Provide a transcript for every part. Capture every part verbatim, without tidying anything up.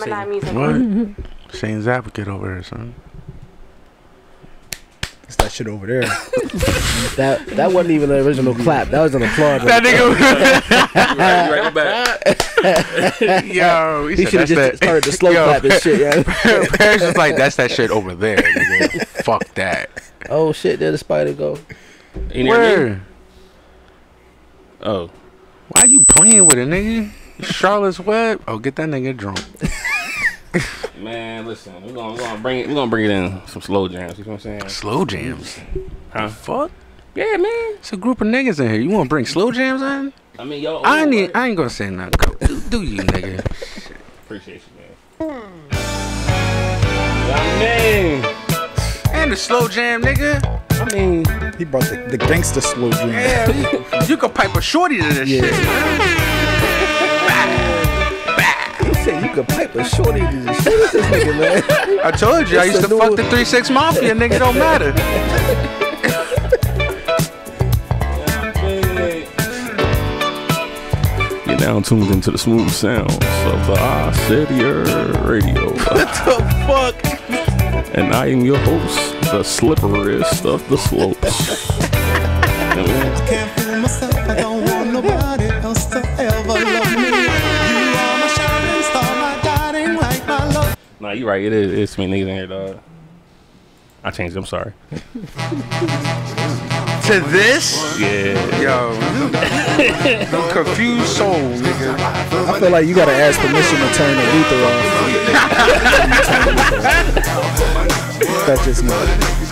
Gemini music. What? Shane's advocate over there, son. It's that shit over there. that that wasn't even an original clap. That was an applause. That nigga. right, right back. Yo, he, he should have just that. started the slow Yo, clap and shit. Yeah. Paris is like, that's that shit over there, nigga. Fuck that. Oh shit, there the spider go. Where? Oh. Why you playing with it, nigga? Charlotte's Web? Oh, get that nigga drunk. Man, listen, we're gonna, we're gonna bring it. We're gonna bring it in some slow jams. You know what I'm saying? Slow jams? Huh? Fuck? Yeah, man. It's a group of niggas in here. You wanna bring slow jams in? I mean, yo. I ain't. I ain't gonna say nothing. Go, do, do you, nigga? Appreciate you, man. I mean, and the slow jam, nigga. I mean, he brought the, the gangster slow jam. Yeah, you, you could pipe a shorty to this yeah. shit. You could pipe a shorty to this shit with this nigga, man. I told you, I used to fuck the three six Mafia, nigga, don't matter. You're now tuned into the smooth sounds of the I Said Yerrr radio. What the fuck? And I am your host, the slipperiest of the slopes. I can't fool myself, I don't want nobody else to ever love me. Nah, you right. It is. It's me niggas in here, dog. I changed it. I'm sorry. To this? Yeah. Yo, you confused soul, nigga. I feel like you gotta ask permission to turn the Luther off. That's just me.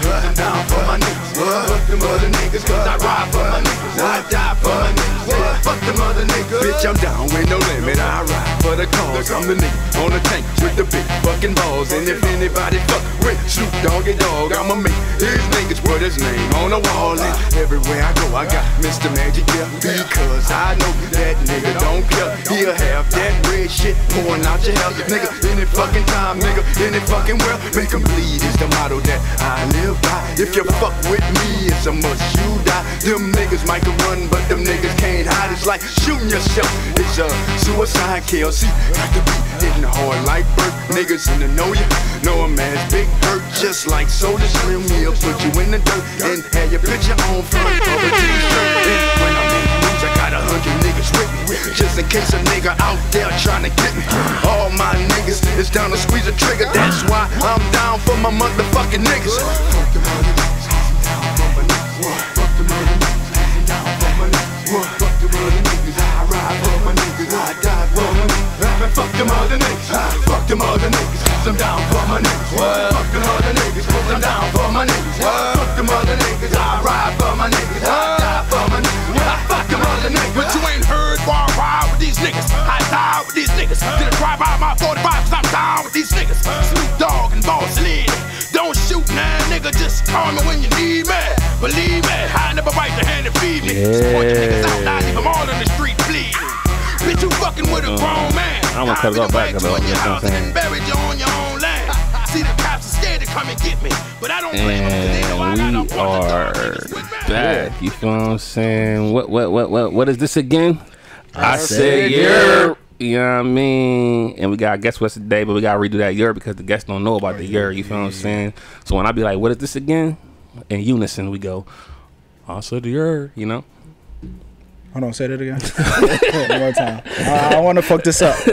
Fuck them other niggas. Bitch, I'm down with no limit. I ride for the cause. I'm the nigga on the tank with the big fucking balls. And if anybody fuck with Snoop Doggy Dogg, I'ma make his niggas put his name on the wall. And everywhere I go, I got Mister Magic here. Because I know that nigga don't care. He'll have that red shit pouring out your hell. Nigga, any fucking time, nigga, any fucking world. Make them bleed is the motto that I live by. If you fuck with me, it's a must you die. Them niggas might can run, but them niggas can't hide. It's like shooting yourself. It's a suicide K L C. Got to be hitting hard like Burt. Niggas in the know you. Know a man's big hurt. Just like Soda Slim. He'll put you in the dirt and have your picture on front of a t-shirt. And when I'm in moves, I got a hundred niggas with me. Just in case a nigga out there trying to get me. All my niggas is down to squeeze a trigger. That's why I'm down for my motherfucking niggas. Fuck them other niggas. Down for my niggas. Fuck them other niggas. Down for my niggas. Fuck them other niggas. I ride for my niggas. I die for my niggas. Fuck them other niggas. Fuck them other niggas. I'm down for my niggas. Fuck them other niggas. I'm down for my niggas. Fuck them other niggas. I ride for my niggas. I die for my niggas. Fuck them other niggas. But you ain't heard why I ride with these niggas. I die with these niggas. Did a drive by my forty-five cause I'm down with these niggas. Snoop Dogg and Boss Lady. Don't shoot now, nigga. Just call me when you need me. Believe me, I never bite the hand that feed me. Yeah. Support your niggas out, I leave them all in the street bleeding. Bitch, you fucking with a grown man. I'm gonna cut it off back though. You know what I'm saying? Buried you on your own land. See the cops are scared to come and get me, but I don't blame them 'cause they know I got And no we are back. You feel what I'm saying? What what what what what is this again? I, I said Yerrr. You know what I mean? And we got guess what's today, but we gotta redo that Yerrr because the guests don't know about the Yerrr. You feel what I'm saying? So when I be like, what is this again? In unison, we go, I said Yerrr. You know. Hold on, say that again. One more time. I, I want to fuck this up.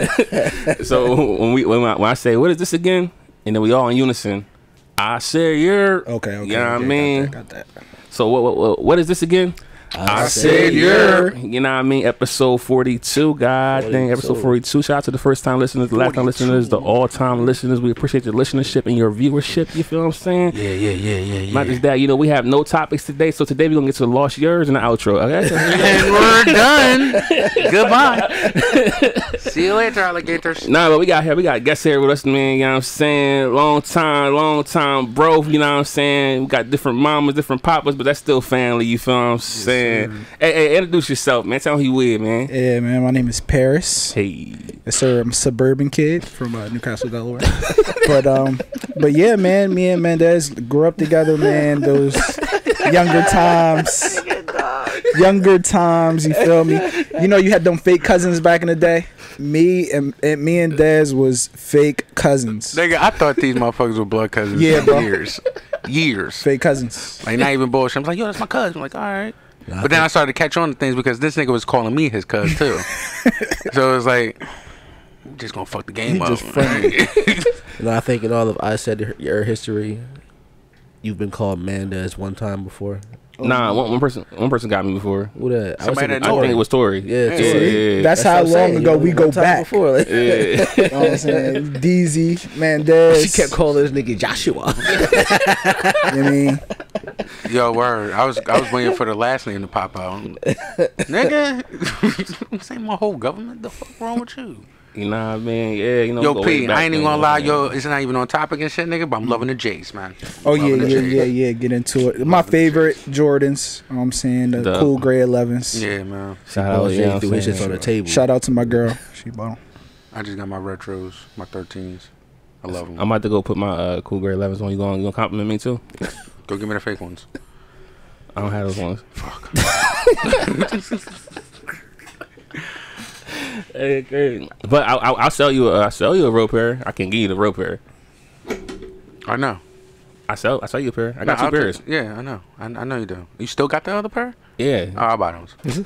So when we when I, when I say what is this again, and then we all in unison, I said Yerrr. Okay, okay. You know okay, what I mean? Got that, got that. So what what what, what is this again? I, I said Yerrr. You know what I mean? Episode forty-two. God forty-two. Dang, episode forty-two. Shout out to the first time listeners, the last time listeners, the all time listeners. We appreciate your listenership and your viewership. You feel what I'm saying? Yeah, yeah, yeah, yeah, yeah. Not just that, you know, we have no topics today. So today we're going to get to the lost Yerrrs and the outro. Okay? And we're done. Goodbye. See you later, alligators. Nah, but we got here. We got guests here with us, man. You know what I'm saying? Long time, long time, bro. You know what I'm saying? We got different mamas, different papas, but that's still family. You feel what I'm saying? Yes, hey, hey, introduce yourself, man. Tell them who you with, man. Yeah, man. My name is Paris. Hey. Yes, sir. I'm a suburban kid from uh, Newcastle, Delaware. but um, but yeah, man. Me and Mendez grew up together, man. Those younger times. Younger times, you feel me? You know, you had them fake cousins back in the day. Me and, and me and Dez was fake cousins. Nigga, I thought these motherfuckers were blood cousins Yeah, for bro. years. Years. Fake cousins. Like, not even bullshit. I'm like, yo, that's my cousin. I'm like, all right. But then I started to catch on to things because this nigga was calling me his cuz too. So it was like, we just gonna fuck the game He up. just friendly. You know, I think in all of I said your history, you've been called Mandez one time before. Nah, one, one person one person got me before. Who that? I, was Somebody thinking that I Tori. think it was Tori. Yeah, yeah, Tori. yeah, yeah. That's, That's how what I'm saying. long ago You we know, go one time back. Before, like, Yeah. You know what I'm saying? D Z, Mandez. she kept calling this nigga Joshua. You know what I mean? Yo, word. I was I was waiting for the last name to pop out. Nigga, I'm saying my whole government. The fuck wrong with you? You know what I mean? Yeah, you know. Yo, we go way P, back I ain't even then, gonna lie, man. yo. It's not even on topic and shit, nigga. But I'm loving the Jays, man. Oh yeah, Loving the yeah, Jays. yeah, yeah. Get into it. My favorite Jordans. You know what I'm saying? The, The- cool gray elevens. Yeah, man. Shout Oh, out, yeah, you know threw what his I'm shit on the saying? table. Shout out to my girl. She bought 'em. I just got my retros, my thirteens. I love them. I'm about to go put my uh, cool grade elevens on. You gonna, you gonna compliment me too? Go give me the fake ones. I don't have those ones. Fuck. Hey, great. But I, I, I'll sell you. A, I'll sell you a real pair. I can give you the real pair. I know. I sell. I sell you a pair. I got No, two I'll pairs. take- yeah, I know. I, I know you do. You still got the other pair? Yeah. Oh, I'll buy those.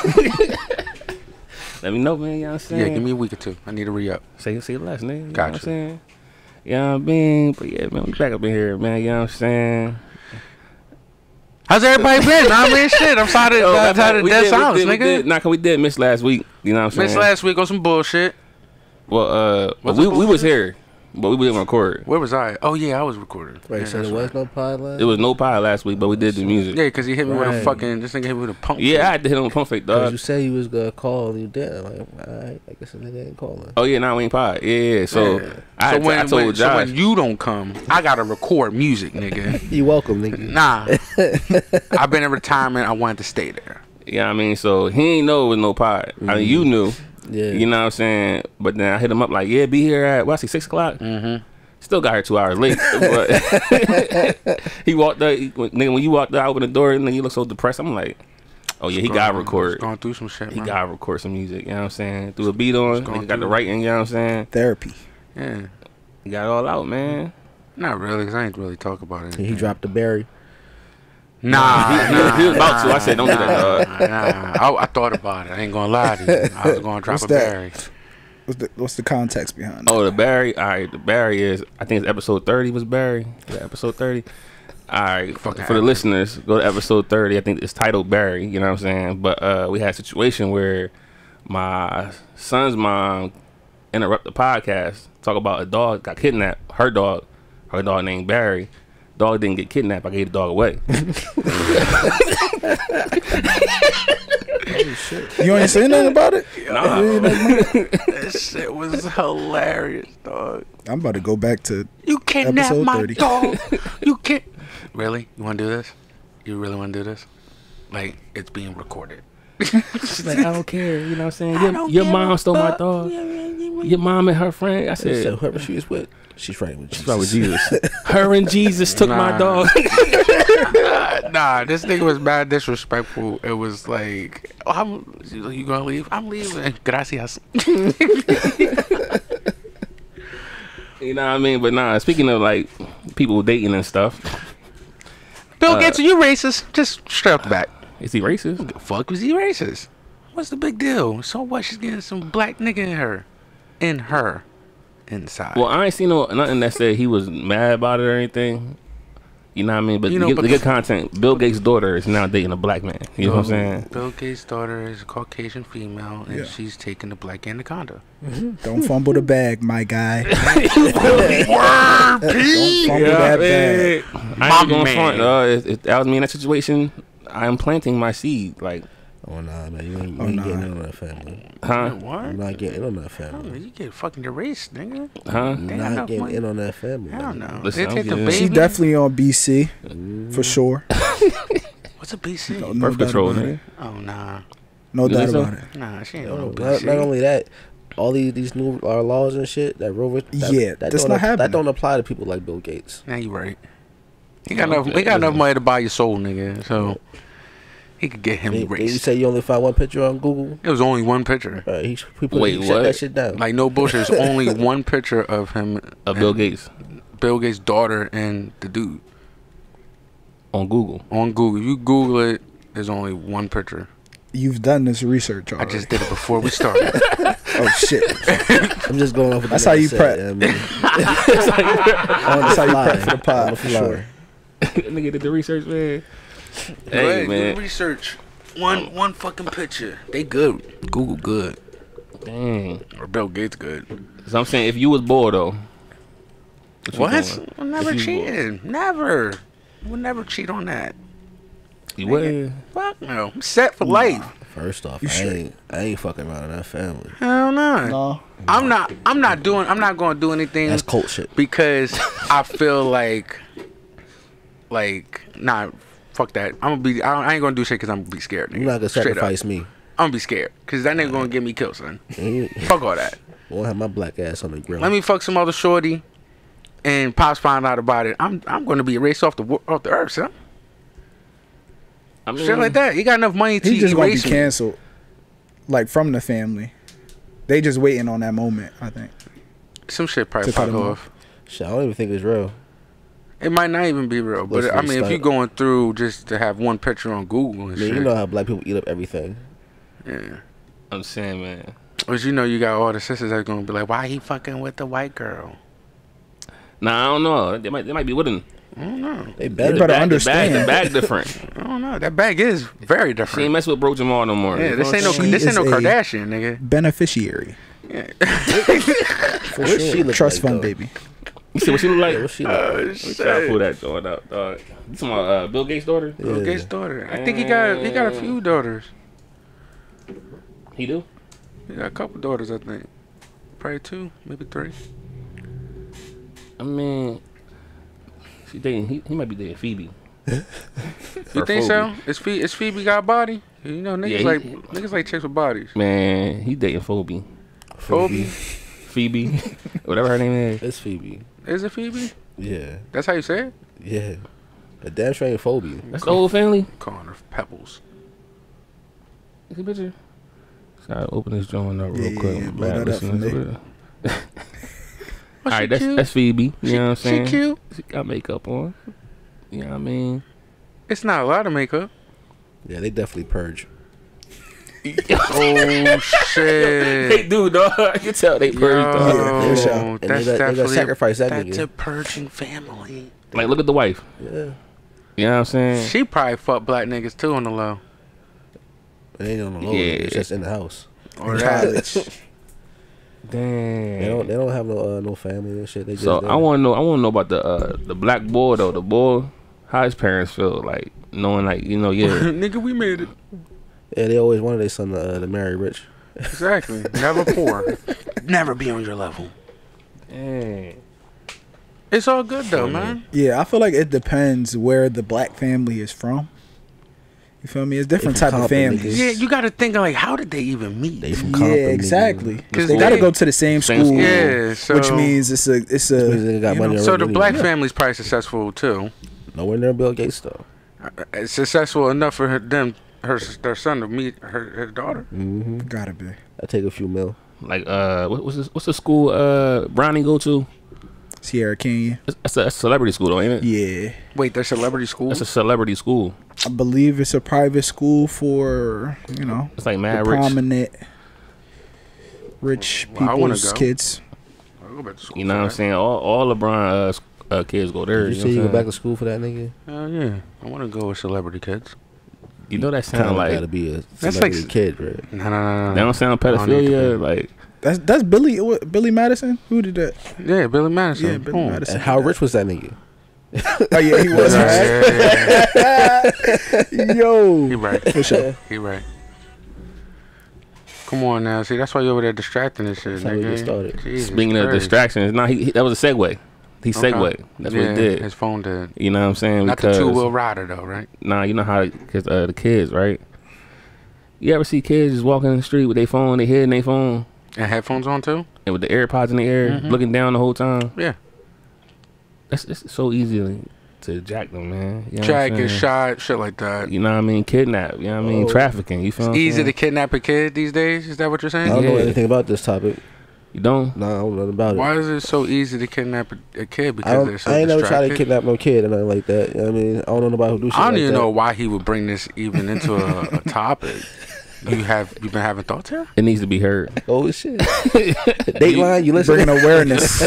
Let me know, man. You know what I'm saying? Yeah, give me a week or two. I need to re-up. Say, say less, nigga. You know what Gotcha. I'm saying? You know what I mean? But yeah, man, we back up in here, man. You know what I'm saying? How's everybody been? I mean, shit. I'm tired of, Oh, I'm tired of we dead did- we silence, did- we nigga. did- Nah, cause we did miss last week. You know what I'm saying? Missed last week on some bullshit. Well, uh, What's we the we was bullshit? here, but we didn't record. Where was I? Oh, yeah, I was recording. Wait, yeah, so that's there was right. no pod last? It was no pie last week, but we did the music. Yeah, because he hit me with a Right. fucking, this nigga hit me with a pump. Yeah, I had to hit him with pump fake, Because dog. you said you was gonna call, you didn't. Like, alright, I guess the nigga ain't calling. Oh yeah, now we ain't pie. Yeah, yeah. So Yeah. I, had so to- when, I told when, so Josh. when you don't come, I gotta record music, nigga. You welcome, nigga. Nah. I've been in retirement. I wanted to stay there. Yeah, I mean, so he ain't know it was no pie. I mean, you knew. Yeah. You know what I'm saying? But then I hit him up like, yeah, be here at, what I say, six o'clock? Mm-hmm. Still got here two hours late. But he walked out, he, when, nigga, when you walked out, I opened the door, and then you look so depressed. I'm like, oh yeah, he got to record. Going through some shit, He man. got to record some music, you know what I'm saying? Threw a beat on, going nigga got the through. writing, you know what I'm saying? Therapy. Yeah. He got it all out, man. Not really, because I ain't really talk about it. He dropped the berry. Nah, He- he- nah, he was about to. nah, I said, don't do that, nah, Nah, I, I thought about it. I ain't gonna lie to you. I was gonna drop What's a that? berry. What's the What's the context behind that? Oh, the Barry. All right, the Barry is. I think it's episode thirty. Was Barry? Yeah, episode thirty. All right, for, Fucking for the average. listeners, go to episode thirty. I think it's titled Barry. You know what I'm saying? But uh, we had a situation where my son's mom interrupt the podcast, talk about a dog got kidnapped. Her dog, her dog named Barry. Dog didn't get kidnapped. I gave the dog away. You ain't saying nothing about it? Nah. That shit was hilarious, dog. I'm about to go back to. You kidnapped Episode my thirty. dog. You can't. Really? You want to do this? You really want to do this? Like, it's being recorded. She's like, I don't care. You know what I'm saying? Your, don't your give mom a stole my fuck. dog. Your mom and her friend. I said, So whoever she was with, she's right with Jesus. She's right with Jesus. Her and Jesus took my Nah. dog. Uh, nah, this nigga was mad disrespectful. It was like, oh, I'm, you gonna leave? I'm leaving. Gracias. You know what I mean? But nah, speaking of like people dating and stuff, Bill Uh, Gates, are you racist? Just straight up the back. is he racist? The fuck was he racist? What's the big deal? So what? She's getting some black nigga in her, in her, inside. Well, I ain't seen no nothing that said he was mad about it or anything. You know what I mean? But, You know, to, get, but to the- get content, Bill Gates' daughter is now dating a black man. You know what I'm saying? Bill Gates' daughter is a Caucasian female, and Yeah. she's taking the black anaconda. Don't fumble the bag, my guy. Word, P. Don't fumble that bag. I ain't My going man. front. Uh, if, if that was me in that situation, I'm planting my seed. Like, Oh nah, man, you ain't, you Oh, ain't nah. getting in on that family. huh? What? You're not getting in on that Oh, family. you get fucking erased, nigga. Huh? You're They got not enough getting money. in on that family. I don't man. know. Listen, they I'm take the getting- baby. She's definitely on B C for sure. What's a B C? No, no Birth doubt control, about nigga. it. Oh nah, No You doubt think so? about it. nah, she ain't No, on B not, C. not only that, all these these new uh, laws and shit that Rover. That, Yeah, that that's don't not ap- happening. That don't apply to people like Bill Gates. Nah, you right. He got No, enough. We got listen. enough money to buy your soul, nigga. So He could get him Did, did you erased. say you only found one picture on Google? It was only one picture. All right, he, he put, Wait, he shut what? that shit down. Like no bullshit. There's only one picture of him, Of Bill Gates Bill Gates' daughter, and the dude on Google. on Google. If you Google it, there's only one picture. You've done this research I already. just did it before we started. Oh shit. I'm just going off. What That's the how nigga you said, prep. yeah, I mean, That's how you prep for the on pod the for fly. sure. Nigga did the research, man. Go Hey, ahead, man. do research. One one fucking picture. They good. Google good. Dang. Or Bill Gates good. So I'm saying, if you was bored though. you What? doing? We'll never If you cheated. Never. We'll never cheat on that. You would. Fuck no. I'm set for life. First off, You I sure? ain't, I ain't fucking around in that family. Hell no. No. I'm not. I'm not doing. I'm not going to do anything. That's cult shit. Because I feel like, like, nah, fuck that. I'm gonna be. I, I ain't gonna do shit because I'm gonna be scared. Nigga. You're not gonna Straight up. sacrifice me. I'm gonna be scared because that nigga gonna get me killed, son. You Fuck all that. won't have my black ass on the grill. Let me fuck some other shorty, and pops find out about it. I'm. I'm gonna be erased off the wo- off the earth, son. I mean, Shit like that. He got enough money to He just gonna be erase me. canceled, like from the family. They just waiting on that moment. I think. Some shit probably To cut pop him off. Shit, I don't even think it's real. It might not even be real, but Let's I mean, if restart. you're going through just to have one picture on Google and I shit, mean, you know how black people eat up everything. yeah. I'm saying, man. But you know, you got all the sisters that's gonna be like, "Why he fucking with the white girl?" Nah, I don't know. They might, they might be with him. I don't know. They better. better The bag, understand. The bag, the bag different. I don't know. That bag is very She ain't different. mess with Bro Jamal no more. Yeah, You this know ain't no. what I'm She This ain't no is a- Kardashian, nigga. Beneficiary. Yeah. For What sure. she look Trust like, fund, though? baby. saying? You see what she look like? Yeah, what she look Oh, like? Let me try to pull that joint up, dog. You talking about uh, Bill Gates' daughter? Bill Yeah. Gates' daughter. I think he got he got a few daughters. He do? He got a couple daughters, I think. Probably two, maybe three. I mean, she dating. He, he might be dating Phoebe. You Or think so? Phoebe. Is Phoebe, is Phoebe got a body? You know, niggas Yeah, he- like niggas like chicks with bodies. Man, he dating Phoebe. Phoebe? Phoebe, whatever her name is. It's Phoebe. Is it Phoebe? Yeah. That's how you say it? Yeah. A damn straight phobia. That's the whole family. Calling her Pebbles. See the picture? So I open this joint up real Yeah, quick. yeah, I'm blow bad that up for listening me. to it. Oh, All she right, that's cute. that's Phoebe. You know what I'm She saying? cute. She got makeup on. You know what I mean? It's not a lot of makeup. Yeah, they definitely purge. Oh They shit. do, dog. You can tell they purged, Yo, dog. Yeah, for sure. And that's they, got, they definitely got sacrifice that that's nigga. a purging family. Like, look at the wife. Yeah. You know what I'm saying? She probably fucked black niggas too on the low. It ain't on the low. Yeah. It's just in the house. Or In that. college. Damn. They don't. They don't have no uh, no family and shit. They just. So there. I want to know. I want to know about the uh, the black boy though. The boy, how his parents feel like knowing like you know yeah. Nigga, we made it. Yeah, they always wanted their son to, uh, to marry rich. Exactly. Never poor. Never be on your level. Dang. It's all good though, man. Yeah, I feel like it depends where the black family is from. You feel me? It's different They from type of Compton, families. Yeah, you got to think of like, how did they even meet? They from Yeah, Compton. nigga. exactly. Cause Because they they- got to go to the same Same school, school. Yeah, so which means it's a it's a. Means they got you money know, so already the black anyway. family's probably successful too. Nowhere near Bill Gates though. Uh, Successful enough for her, them, her, their son to meet her, her daughter. Mm-hmm. Gotta be. I take a few mil. Like uh, what, what's this, what's the school uh Brownie go to? Sierra Canyon. It's, it's a, it's a celebrity school though, ain't it? Yeah, Wait, they're celebrity school. It's a celebrity school. I believe it's a private school for you know It's like the mad rich. prominent rich Well, I wanna people's go. kids. I'll go back to school You know for what I'm that. saying? All all LeBron uh, s- uh, kids go there. Did you You, say know you what go I'm back saying? to school for that nigga? Hell yeah, I want to go with celebrity kids. You know that Kind sound of like gotta be a like celebrity s- kid, right? No, no, no, no. that don't sound I don't need to pedophilia. be. Like That's that's Billy what, Billy Madison. Who did that? Yeah, Billy Madison. Yeah, Billy Boom. Madison. And how rich was that nigga? Oh yeah, he was Yeah, right. yeah, yeah. Yo, He right. for sure. He right. Come on now, see that's why you over there distracting this shit, That's how we nigga. get started. Jesus speaking of Christ. distractions, nah, he, he that was a segue. He Okay. segued. That's yeah, what he did. His phone did. You know what I'm saying? Not the Because two wheel rider though, right? nah, you know how cause, uh, the kids, right? You ever see kids just walking in the street with their phone, they head in their phone, And headphones on too. and with the AirPods in the air, Mhm. looking down the whole time? Yeah. That's it's so easy to to jack them, man. You know Jack, what I'm get saying? shot, shit like that. You know what I mean? Kidnap. You know what I mean? Oh. Trafficking. You feel It's what I'm easy saying? to kidnap a kid these days. Is that what you're I saying? don't know Yeah. anything about this topic. You don't? Nah, I don't know nothing about it. Why is it so easy to kidnap a, a kid? I, Because don't, they're so I ain't never tried to distracted? kidnap no kid or nothing like that. You know what I mean? I don't know nobody who do shit I don't like even that. know why he would bring this even into a, a topic. You have you been having thoughts here? It needs to be heard. Oh shit! Dateline, you listen? Bringing awareness.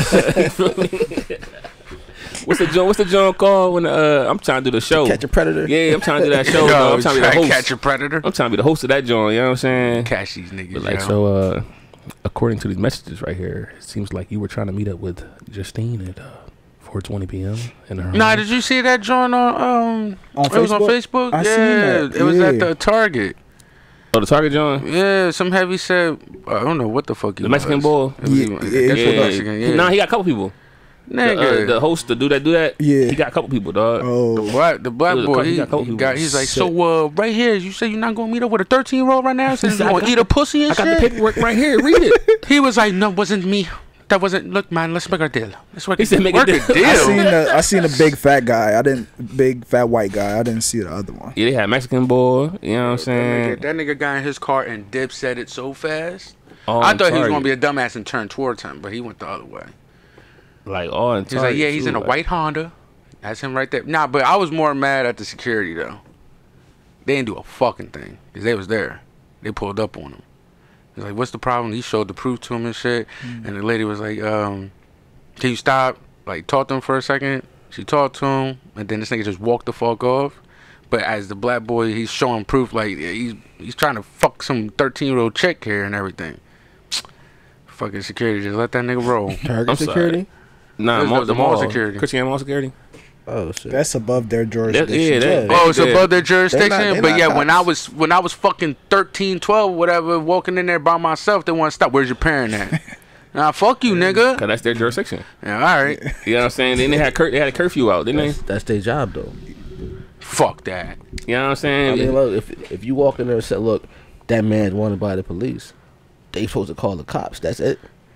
What's the joint? What's the joint called when uh, I'm trying to do the show? Catch a predator. Yeah, I'm trying to do that show. Yo, dog. I'm trying to be the try to host. catch a predator. I'm trying to be the host of that joint. You know what I'm saying? Catch these niggas. But like yo. so, uh, according to these messages right here, it seems like you were trying to meet up with Justine at uh, four twenty p.m. in her home. Nah, did you see that joint on um? On it was on Facebook? Facebook. I yeah, seen that. it was at Yeah. the Target. Oh, the Target joint, Yeah, some heavy said. I don't know what the fuck. He the Mexican was. boy. It was Yeah, even- I yeah, guess yeah. the Mexican. Yeah. Nah, he got a couple people. The, Nigga. uh, the host, the dude that do that. Yeah. he got a couple people, dog. The Oh, black, the black He was a boy, couple- he he, got a couple he people. got. He's like, Sick. so uh, right here, you say you're not gonna meet up with a thirteen year old right now? So you said, I gonna got eat a pussy and I got the shit? paperwork right here. Read it. He was like, no, wasn't me. That wasn't. Look, man, let's make a deal. Let's work. He said, make a work deal. I seen deal. the I seen a big fat guy. I didn't big fat white guy. I didn't see the other one. Yeah, they had Mexican boy. You know what I'm That saying? nigga, that nigga got in his car and Dip said it so fast. All I in thought he was Target. gonna be a dumbass and turn towards him, but he went the other way. like all in He's like, Target, yeah, he's too, in a like- white Honda. That's him right there. Nah, but I was more mad at the security though. They didn't do a fucking thing because they was there. They pulled up on him. He's like, what's the problem? He showed the proof to him and shit. Mm. And the lady was like, um, can you stop? Like, talk to him for a second. She talked to him, and then this nigga just walked the fuck off. But as the black boy, he's showing proof like he's he's trying to fuck some thirteen year old chick here and everything. Fucking security, just let that nigga roll. Target I'm security. Nah, This mall, was the the mall mall security. Christian mall security. Oh shit. That's above their jurisdiction. yeah, that- Yeah. Oh, it's They above good. their jurisdiction. They're not- they're but not yeah, when I cops. was when I was fucking thirteen, twelve, whatever, walking in there by myself, they want to stop. Where's your parent at? Nah, fuck you, nigga. Cause that's their jurisdiction. Yeah, all right. You know what I'm saying? Then they had cur- they had a curfew out, didn't That's, that's their job though. Fuck that. they? You know what I'm saying? I mean, look, if if you walk in there and say, "Look, that man's wanted by the police," they supposed to call the cops. That's it.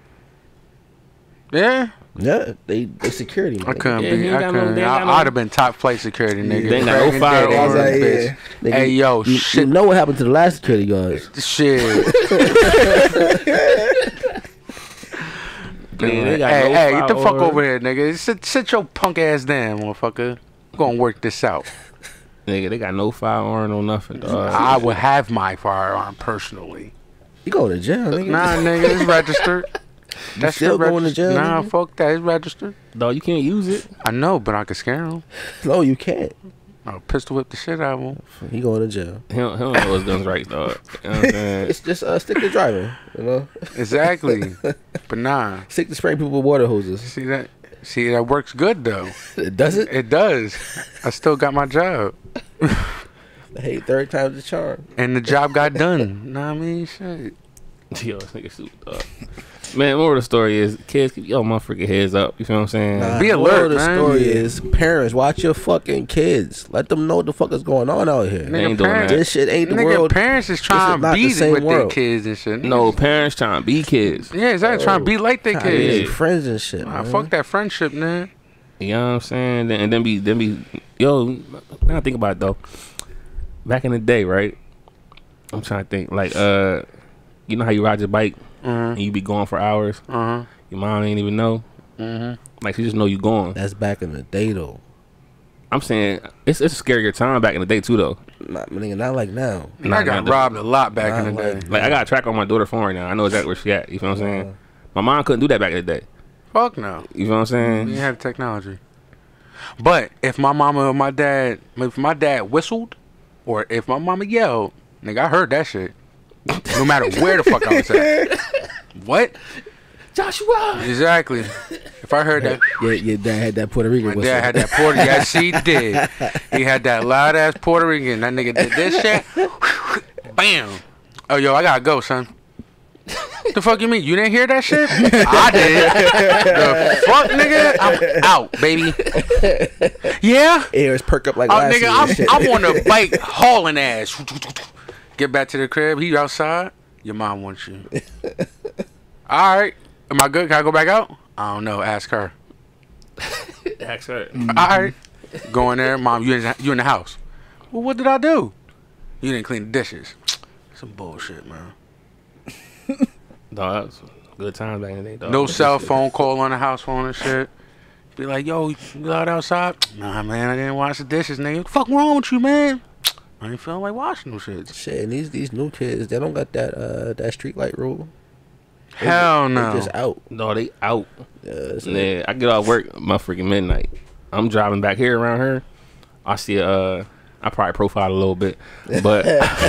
Yeah, Yeah, they they security. I Man. couldn't Yeah, be. he ain't I got no- couldn't. they ain't I, got no- I'd have been top flight security, nigga. They ain't got no Cracking firearms. dead ass Yeah, bitch. Nigga, Hey, yo, you, shit. You know what happened to the last security guards? Shit. Yeah, they got hey, no hey, get the fuck firearms. over here, nigga. Sit, sit your punk ass down, motherfucker. We're gonna work this out. Nigga, they got no firearm, no nothing, dog. I would have my firearm personally. You go to jail, nigga. Nah, nigga, it's registered. That's still shit going to jail, Nah, nigga? fuck that. It's registered. Dog, you can't use it. I know, but I could scare him. No, you can't. I'll pistol whip the shit out of him. He going to jail. He don't, he don't know his guns right, dog. You know what I'm saying? It's just uh, stick to driving, you know. Exactly. But nah. Stick to spraying people with water hoses. See that? See, that works good, though. It does it. It does. I still got my job. Hey, third time's the charm. And the job got done. Know what I mean? Shit. Yo, this nigga stupid, dog. Man, more of the story is, kids, keep your motherfucking heads up. You feel what I'm saying? Nah, Be moral alert, of the man. story Yeah. is, parents, watch your fucking kids. Let them know what the fuck is going on out here. They ain't doing parents- that. This shit ain't the Nigga, world. parents is This trying is to not the be same with their world. kids and shit. No, parents trying to be kids. Yeah, exactly. Trying to be like their Trying to kids. be friends and shit. Nah, man. fuck that friendship, man. You know what I'm saying? Then- And then be, then be, yo, now I think about it though. Back in the day, right? I'm trying to think. Like, uh, you know how you ride your bike Uh and you be going for hours? huh. Uh huh. Your mom ain't even know. Mm-hmm. Like, she just know you going. That's back in the day, though. I'm saying, it's it's a scarier time back in the day, too, though. Not, nigga, not like now. Nah, I got nah, robbed a lot back Nah, in the like- day. Like, I got a track on my daughter's phone right now. I know exactly where she at. You feel what I'm saying? My mom couldn't do that back in the day. Fuck no. You feel what I'm We saying? didn't have technology. But if my mama or my dad, if my dad whistled, or if my mama yelled, nigga, I heard that shit. No matter where the fuck I was at. What? Joshua! Exactly. If I heard that, Yeah, your dad had that Puerto Rican my whistle. dad had that Puerto. Yes, he did. He had that loud ass Puerto Rican. That nigga did this shit. Bam. Oh, yo, I gotta go, son. The fuck you mean? You didn't hear that shit? I did. The fuck, nigga? I'm out, baby. Yeah? Ears perk up like Oh, last nigga, year I'm, and shit. I'm on the bike hauling ass. Get back to the crib. He outside. Your mom wants you. All right. Am I good? Can I go back out? I don't know. Ask her. Ask her. All right. Go in there, mom. You in you in the house? Well, what did I do? You didn't clean the dishes. Some bullshit, man. Dog, that was good times back in the day, dog. No cell phone call on the house phone and shit. Be like, yo, you out outside? Nah, man, I didn't wash the dishes, nigga. What the fuck wrong with you, man? I ain't feeling like washing no shit. Shit, and these these new kids, they don't got that uh that street light rule. They Hell just, no. They just out. No, they out. Yeah, so Yeah, I get off work my freaking midnight. I'm driving back here around here. I see a, uh, I probably profiled a little bit, but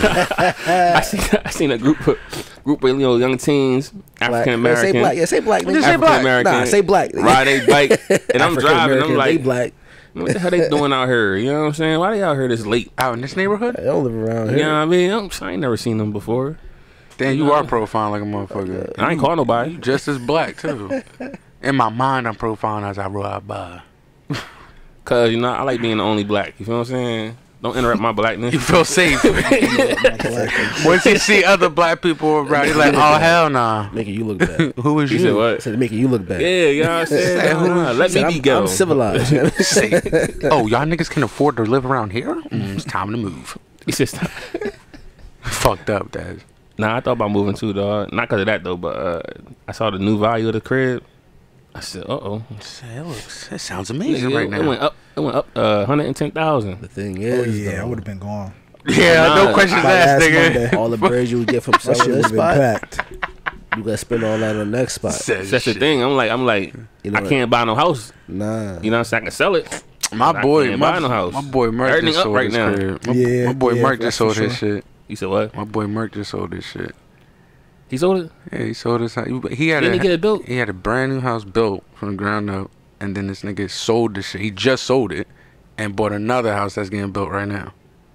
I see I seen a group of group of you know young teens, African American. Say black. Yeah, say black. Nigga. Say black. African American. Nah, say black. Ride a bike, and I'm driving. I'm African-American, like, they black. what the hell they doing out here? You know what I'm saying? Why they out here this late? Out in this neighborhood? They don't live around here. You know what I mean? I'm, I ain't never seen them before. Damn, you are profiling like a motherfucker. I ain't call nobody. You just as black, too. In my mind, I'm profiling as I ride by. Cause you know I like being the only black. You feel what I'm saying? Don't interrupt my blackness. You feel safe. Once you see other black people around, you're like, oh, hell nah. Making you look bad. Who is You you? said what? Said making you look bad. Yeah, you know what I'm saying? Nah, nah, let me Said, be I'm, ghetto. I'm civilized. You know what I'm saying? Say, oh, y'all niggas can afford to live around here? Mm, it's time to move. It's just Fucked up, Dad. nah. I thought about moving too, dog. Not cause of that though, but uh, I saw the new value of the crib. I said, uh oh. It looks, it sounds amazing right It now. went up. It went up uh, one hundred ten thousand. The thing Oh is, yeah, I though, would have been gone. Yeah, Nah, no questions by asked, last nigga. Monday. all the bread you would get from That selling shit would this have been spot, packed. you gotta spend all that on the next spot. Says That's the shit. thing. I'm like, I'm like, You know I what? can't buy no house. Nah. You know what I'm saying? I can sell it. My I boy, can't my, buy no house. my boy Merk Everything just up sold right his now. crib. My, Yeah, my boy yeah, Merk that's just sold for his sure. shit. You said what? My boy Merk just sold his shit. He sold it. Yeah, he sold his house. He had Didn't he a, get it built? he had a brand new house built from the ground up, and then this nigga sold the shit. He just sold it and bought another house that's getting built right now.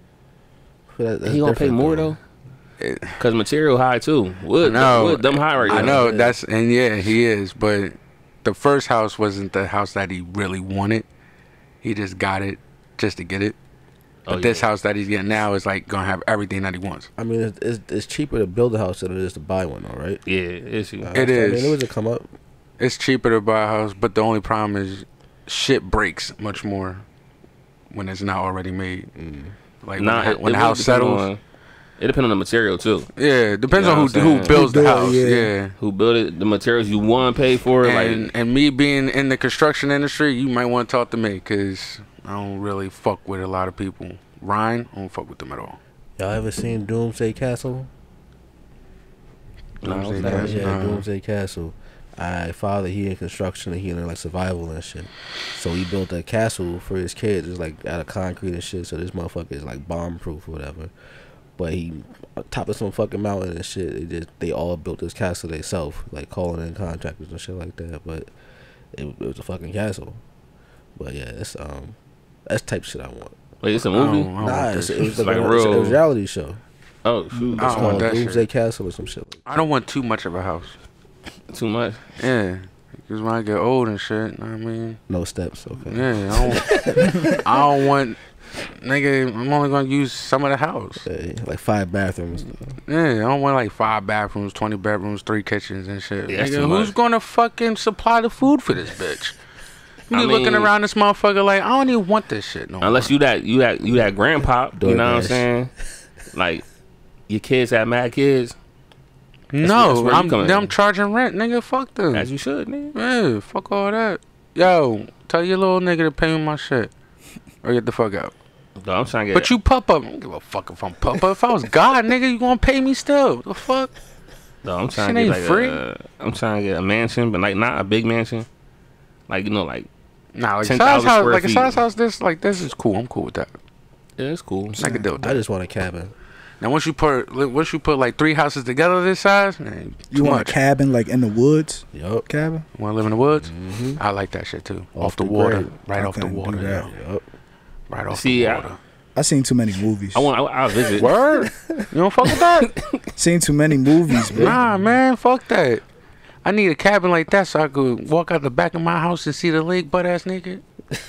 That, that's He gonna pay different, more though. It, Cause material high too. Wood, No, wood, dumb high right now. I know that's and yeah, he is. But the first house wasn't the house that he really wanted. He just got it just to get it. But Oh, this yeah. house that he's getting now is like gonna have everything that he wants. I mean, it's, it's, it's cheaper to build a house than it is to buy one, all right? Yeah, it's you. Uh, It so, is. I mean, it was a come up. It's cheaper to buy a house, but the only problem is shit breaks much more when it's not already made. Mm. Like Nah, when, the, it- when it the really house depend settles. on- It depends on the material too. Yeah, it depends You know on what who I'm who saying? builds Who the do it, house. yeah. Yeah. Who built it? The materials you want to pay for? And, like, and me being in the construction industry, you might want to talk to me because I don't really fuck with a lot of people. Ryan, I don't fuck with them at all. Y'all ever seen Doomsday Castle? You know what I'm saying? No, Yeah, That's- yeah, uh, Doomsday Castle. I father he in construction and he in like survival and shit. So he built a castle for his kids. It's like out of concrete and shit. So this motherfucker is like bomb proof or whatever. But he on top of some fucking mountain and shit. They just they all built this castle themselves, like calling in contractors and shit like that. But it, it was a fucking castle. But yeah, it's um that's type shit I want. wait, it's a I don't- movie. I don't Nah, want it's, this. it was It's like, like a, real- it's a- it was a reality show. Oh shoot, I It's don't want called that shit. Doomsday Castle or some shit. Like I don't want too much of a house. too much. Yeah. Because when I get old and shit, I mean, no steps. Okay. yeah, I don't, I don't want, nigga, I'm only going to use some of the house. Yeah, like five bathrooms. Yeah, I don't want like five bathrooms, twenty bedrooms, three kitchens and shit. Yeah, that's Nigga, too who's much. going to fucking supply the food for this bitch? You I looking mean- around this motherfucker like, I don't even want this shit no Unless more. you that you that you that grandpa, you know what I'm DoorDash. saying? Like your kids have mad kids, that's No, where you I'm, come in. them charging rent, nigga, fuck them. as you should, nigga. Yeah, fuck all that. Yo, tell your little nigga to pay me my shit. Or get the fuck out. Dog, I'm trying to get. But you pup up. I don't give a fuck if I'm pup up. If I was God, nigga, you gonna pay me still. The fuck? dog, I'm trying shit to get ain't like free. a, I'm trying to get a mansion, but like not a big mansion. Like you know, like Nah, like ten size thousand house, square like a feet. size house. This, like this is cool. I'm cool with that. yeah, it's cool. I can deal with I that. just want a cabin. Now once you put, once you put like three houses together this size, man, You too want much. a cabin like in the woods? Yup. Cabin? Want to live in the woods? Mm-hmm. I like that shit too. Off, Off the, the water, grid. right I off the couldn't do water. that. Yeah. Yup. Right off See, the I- water. I seen too many movies. I want. I, I'll visit. Word? You don't fuck with that? Seen too many movies, bro. Nah, man, fuck that. I need a cabin like that so I could walk out the back of my house and see the lake butt ass naked.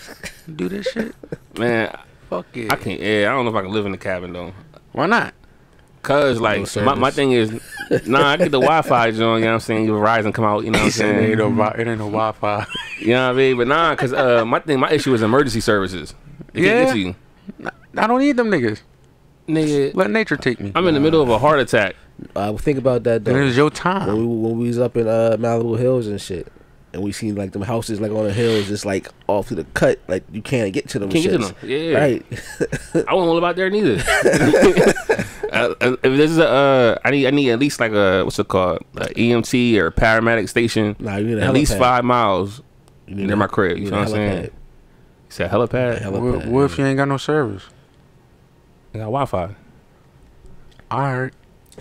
Do this shit. Man, Fuck it. I can't. Yeah, I don't know if I can live in the cabin though. Why not? Cause like No my, my service. thing is, nah, I get the Wi-Fi joint. You know what I'm saying? Your Verizon come out. You know what I'm He said it saying? ain't no, wi- it ain't no Wi-Fi. You know what I mean? But nah, cause uh, my thing, my issue is emergency services. It Yeah. can't get to you. I don't need them niggas. Nigga, Let nature take me. I'm in the middle of a heart attack. Uh, think about that And though. it was your When time. we when we was up in uh, Malibu Hills and shit, and we seen like them houses like on the hills, just like off to the cut, like you can't get to them. Can't get to shits. them. Yeah. Right. I won't live out there neither. uh, uh, if this is a, uh, I need, I need at least like a what's it called, a E M T or paramedic station. Nah, you need a at least helipad. five miles You need near a- my crib. You need know a what I'm saying? helipad. You said helipad. A What, helipad, what if yeah. you ain't got no service? I got Wi-Fi. Alright.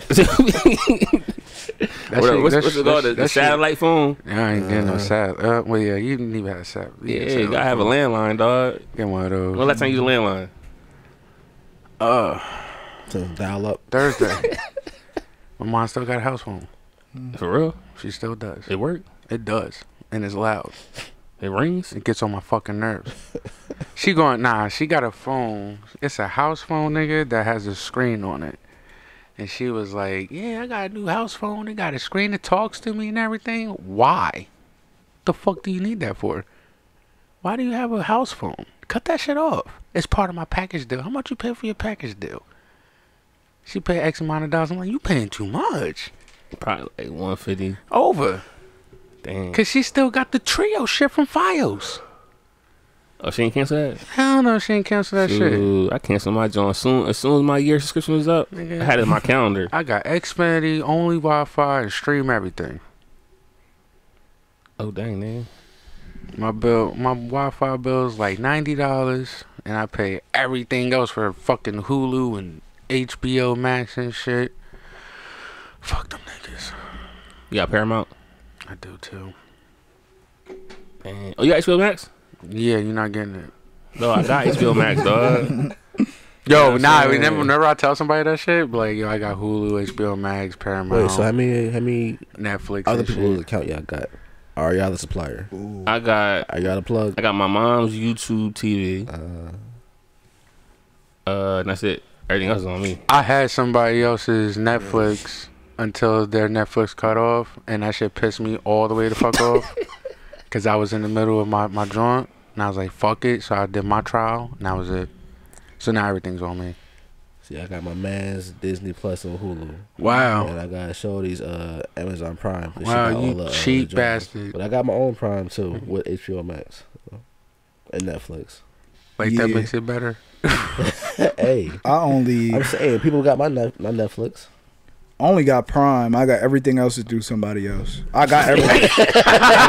What, shit- what's, that what's shit- it called? that The, the shit- satellite phone. I ain't getting no sat. Uh, well, yeah, you didn't even have a sat. Yeah, you gotta have a landline, dog. Get one of those. When last time you used a landline? Uh, To dial up. Thursday. My mom still got a house phone. For real? She still does. It worked. It does, and it's loud. It rings. It gets on my fucking nerves. She going, nah, she got a phone. It's a house phone, nigga, that has a screen on it. And she was like, yeah, I got a new house phone. It got a screen that talks to me and everything. Why? The fuck do you need that for? Why do you have a house phone? Cut that shit off. It's part of my package deal. How much you pay for your package deal? She paid X amount of dollars. I'm like, you paying too much. Probably like one fifty. Over. Damn. Because she still got the trio shit from Fios. Oh, she ain't cancel that? Hell no, she ain't cancel that shit. Dude, I canceled my joint soon. As soon as my year subscription was up, Nigga. I had it in my calendar. I got Xfinity, only Wi-Fi, and stream everything. Oh dang, man. My bill, my Wi-Fi bill is like ninety dollars, and I pay everything else for fucking Hulu and H B O Max and shit. Fuck them niggas. You got Paramount? I do too. Dang. Oh, you got H B O Max? Yeah, you're not getting it. No, I got H B O Max, dog. Yo, what nah, I'm saying? whenever, whenever I tell somebody that shit, be like, yo, I got Hulu, H B O Max, Paramount, Wait, so how many how many Netflix, other and people's shit. account y'all got? Or are y'all the supplier? I got Are y'all the plug? I got my mom's YouTube T V. Uh, Uh, and that's it. Everything else is on me. I had somebody else's Netflix until their Netflix cut off, and that shit pissed me all the way the fuck off. Cause I was in the middle of my my joint, and I was like, "Fuck it!" So I did my trial, and that was it. So now everything's on me. see, I got my man's Disney Plus and Hulu. Wow. And I got Shorty's uh, Amazon Prime. 'cause she Wow, got you all the, uh, cheap the joints. bastard. But I got my own Prime too with H B O Max so, and Netflix. Like that Yeah. makes it better. Hey, I only I'm saying people got my net, my Netflix. only got Prime. I got everything else to do somebody else. I got everything. I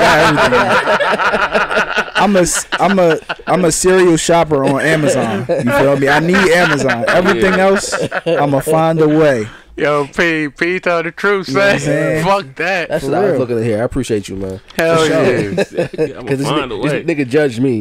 got everything. I'm a I'm a I'm a serial shopper on Amazon. You feel me? I need Amazon. Everything else, I'ma find a way. Yo, P, P told the truth, You know what I'm son. saying? Fuck that. That's For what I was real. looking at here. I appreciate you, man. Hell For sure. yeah. I'm Because gonna this, find a ni- way. this nigga judged me.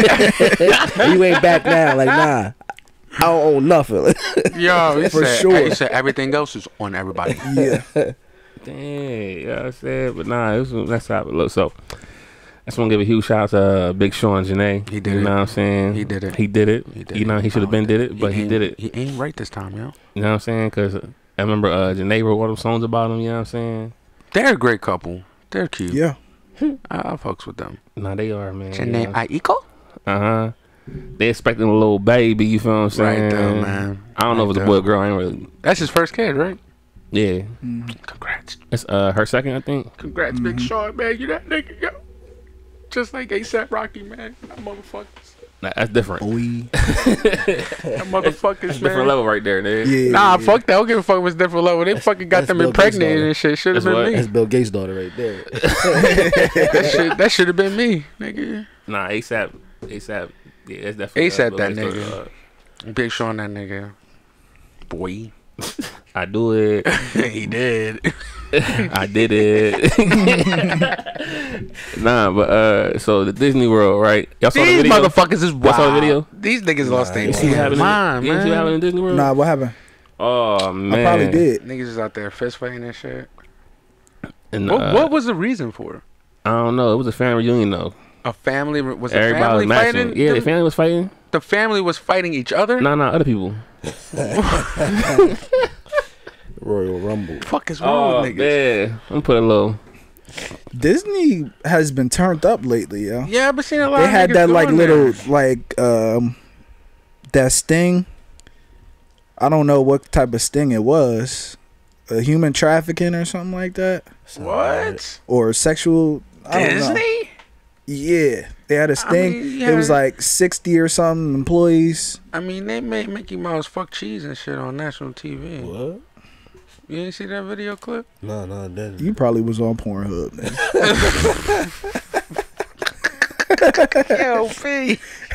You ain't back now. Like, nah. I don't own nothing. Yo, he For said, sure. he said everything else is on everybody. Yeah. Dang, you know what I'm saying? But nah, it was, that's how it looks. So, I just want to give a huge shout out to uh, Big Sean Janae. He did You it. know what I'm saying? He did it. He did it. He did you it. know, he should have been did it, but he, ain't- did it. He ain't right this time, yo. You know what I'm saying? Because I remember uh, Janae wrote one of them songs about him. You know what I'm saying? They're a great couple. They're cute. Yeah. I, I fucks with them. Nah, they are, man. Janae Aiko? Uh huh. They expecting a little baby. You feel what I'm saying? Right there, man. I don't know Right if it's a there. boy or girl. I ain't really. That's his first kid, right? Yeah, Congrats. it's uh her second, I think. Congrats, Big Sean, man. You that nigga, yo. Just like ASAP Rocky, man. That motherfuckers. Nah, that's different. We. That motherfuckers, That's a man. different level right there, nigga. Yeah. Nah, yeah. fuck that. I don't give a fuck what's different level. They fucking got That's them Bill impregnated Gates' and shit. Should have That's been what? me. That's Bill Gates' daughter right there. That shit, that should have been me, nigga. Nah, ASAP, ASAP. Yeah, that's definitely ASAP uh, that Bill Gates' nigga. daughter, Big Sean, that nigga. Boy. uh, I do it. He did. I did it. Nah, but uh, so the Disney World, right? Y'all saw the These video. motherfuckers is wild. saw the video? These niggas lost their You see what happened? mind, in, you see what happened man. in Disney World? Nah, what happened? Oh man, I probably did. Niggas is out there fist fighting and shit. And, What, uh, what was the reason for it? I don't know. It was a family reunion though. A family was the Everybody family was matching. fighting. Yeah, the them? family was fighting. The family was fighting each other. Nah, nah, other people. Royal Rumble. Fuck is wrong Oh with niggas? man, I'm gonna put a little. Disney has been turned up lately, yo. Yeah, I've been seeing a lot. They of had niggas that like going little there. like um that sting. I don't know what type of sting it was. A human trafficking or something like that. What? Or sexual. I don't know. Disney? Yeah, they had a sting. I mean, It was yeah. like sixty or something employees. I mean, they made Mickey Mouse fuck cheese and shit on national T V. What? You didn't see that video clip? No, no, I didn't. You probably was on Pornhub, man. Yo, P.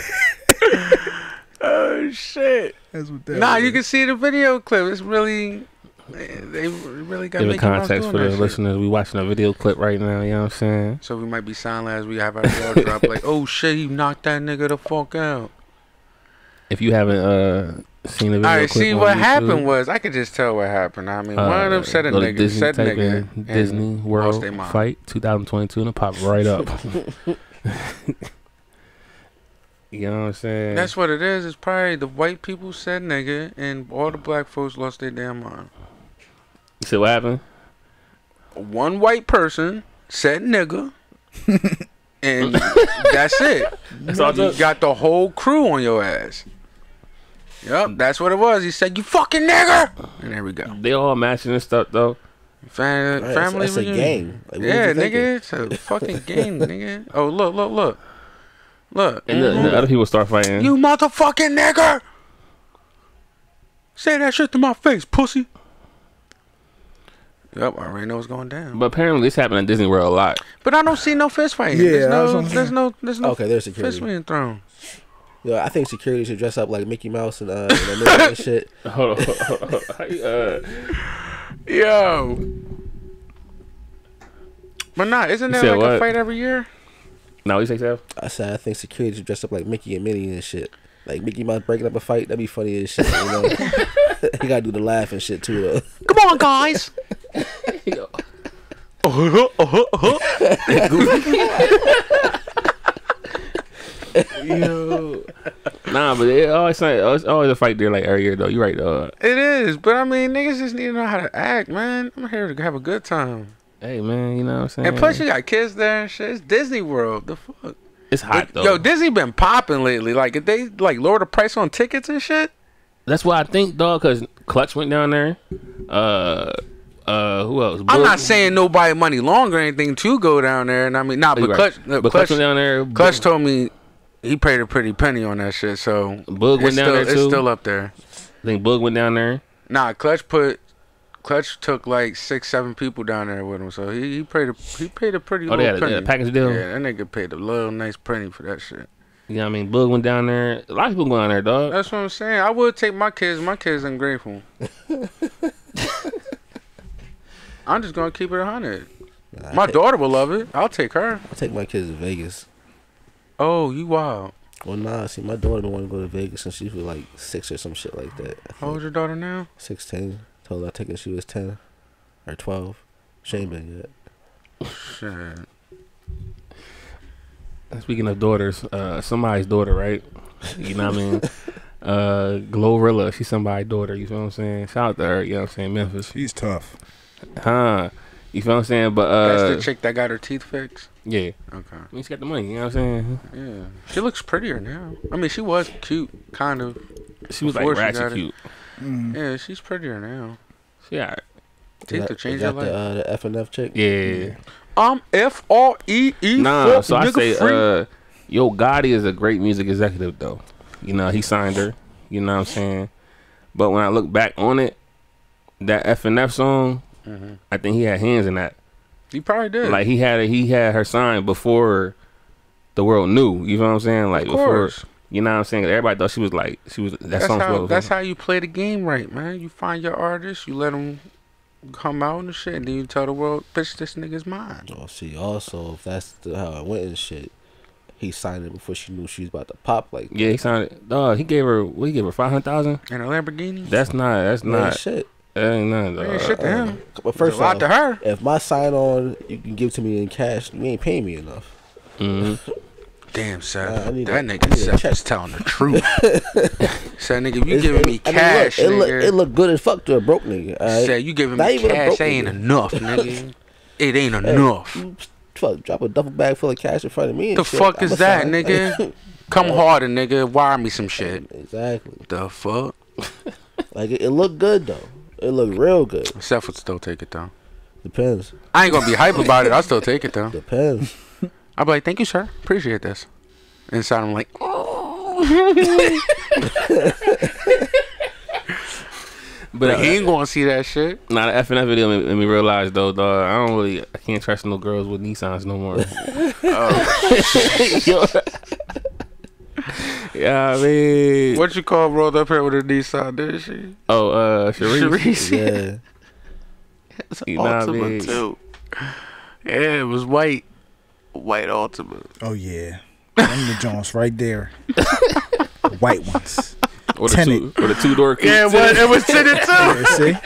Oh shit. That's what that Nah, was. you can see the video clip. It's really, they really got Give Mickey it Mouse context doing for that the shit. listeners. We watching a video clip right now. You know what I'm saying? So we might be silent as we have our jaw drop. Like, oh shit, he knocked that nigga the fuck out. If you haven't uh seen the video All right, clip see on what YouTube, happened was I could just tell what happened. I mean, one of them uh, said a go to nigga, Disney, said type nigga, in and Disney lost World their mind. Fight twenty twenty-two and it popped right up. You know what I'm saying? That's what it is. It's probably the white people said nigga, and all the black folks lost their damn mind. You see what happened? One white person said nigga, and that's it. That's all it You took. got the whole crew on your ass. Yup, that's what it was. He said, "You fucking nigger," and there we go. They all matching and stuff though. Fam- Right, family that's a reunion. game. Like, what Yeah, was you thinking? nigga, it's a fucking game, nigga. Oh, look, look, look, look. And the, the other people start fighting. You motherfucking nigger! Say that shit to my face, pussy. Yep, I already know what's going down. But apparently this happened in Disney World a lot. But I don't see no fist fighting. Yeah, there's that's what no, I'm there's saying. no, there's no Okay, there's fist security. being thrown. Yo, I think security should dress up like Mickey Mouse and uh, and, and shit. Hold on. Hold on. How you, uh, Yo. But nah, isn't You there said like what? a fight every year? no, you say so? I said I think security should dress up like Mickey and Minnie and shit. Like Mickey Mouse breaking up a fight, that'd be funny as shit. You know, you gotta do the laugh and shit too though. Come on, guys. Uh-huh, uh-huh, uh-huh. Yo. Nah, but it always it's always a fight there like every year though. You right though. It is, but I mean, niggas just need to know how to act, man. I'm here to have a good time. Hey man, you know what I'm saying? And plus, you got kids there and shit. It's Disney World. The fuck? it's hot though. Yo, Disney been popping lately. Like, if they like lower the price on tickets and shit. That's what I think, dog. Cause Clutch went down there. Uh, uh, who else? I'm Boog- not saying nobody money long or anything to go down there. And I mean, nah, Oh, you but right. Clutch, uh, But Clutch, Clutch went down there. Clutch Boog- told me he paid a pretty penny on that shit. So Boog went it's down still, there it's too. still up there. I think Boog went down there. Nah, Clutch put. Clutch took like six, seven people down there with him, so he, he paid a he paid a pretty Oh, they little had a, penny. a package deal. Yeah, that nigga paid a little nice penny for that shit. You know what I mean? Boog went down there. A lot of people go down there, dog. That's what I'm saying. I would take my kids. My kids ungrateful. I'm just gonna keep it a hundred. Nah, My I take, daughter will love it. I'll take her. I take my kids to Vegas. Oh, you wild. Well, nah, see, my daughter don't want to go to Vegas since she was like six or some shit like that. How old's your daughter now? Sixteen. Told her I take her she was ten or twelve. She ain't been yet. Shit. Speaking of daughters, uh, somebody's daughter, right? You know what I mean? Uh, Glorilla, she's somebody's daughter. You feel what I'm saying? Shout out to her. You know what I'm saying? Memphis, She's tough. huh? You feel what I'm saying? But uh, That's the chick that got her teeth fixed. yeah, Okay. I mean, she got the money. You know what I'm saying? Yeah. She looks prettier now. I mean, she was cute, kind of. She was like Before she ratchet got it. cute. Mm. Yeah, she's prettier now. She alright. Teeth Is to that- change is your that life. the, uh, the F and F chick? Yeah. I'm F R E E. Nah, fuck so I nigga say, free. uh, Yo Gotti is a great music executive though. You know, he signed her. You know what I'm saying? But when I look back on it, that F and F song, Mhm. I think he had hands in that. He probably did. Like he had he had her signed before the world knew. You know what I'm saying? Like of before, course. you know what I'm saying? Everybody thought she was like she was that That's song. how. was That's how you play the game, right, man? You find your artist, you let them come out and shit, and then you tell the world, "Bitch, this nigga's mine." Oh, see, also, if that's the, how it went and shit, he signed it before she knew she was about to pop. Like, Yeah, he signed it. Dog, he gave her what? He gave her five hundred thousand. And a Lamborghini. That's not. That's man, not. shit. That ain't nothing. Man, dog. shit to him. But It's first a lot off, to her. if my sign on you can give to me in cash, you ain't paying me enough. Mm-hmm. Damn, Uh, I Seth. need that a- I nigga need a Seth check. is telling the truth. Said, nigga, if you It's- giving it- me I mean, cash, look, it, look, nigga. it look good as fuck to a broke nigga. Alright? Said, you giving Not me even a cash, broke that ain't nigga. enough, nigga. It ain't Hey, enough. you fuck, drop a duffel bag full of cash in front of me. And The shit. fuck I'ma is that, sign. nigga? Come harder, nigga. Wire me some shit. Exactly. The fuck? Like it, it looked good though. It looked real good. Seth would still take it though. Depends. I ain't gonna be hype about it. I'll still take it though. Depends. I'll be like, thank you, sir. Appreciate this. Inside, I'm like, oh. But uh, he ain't gonna see that shit. Nah, the F N F video made, made me realize though, dog. I don't really, I can't trust no girls with Nissans no more. Oh. Yeah, I mean, What you call rolled up here with a Nissan, didn't she? oh, uh, Sharice. Sharice. Yeah. It's You know what I Ultima mean? too. Yeah, it was white. White Ultima. Oh yeah, them the Jones right there. White ones. Or the Tenant. two, or the two door key. Yeah, but it was tinted too. Yeah, see?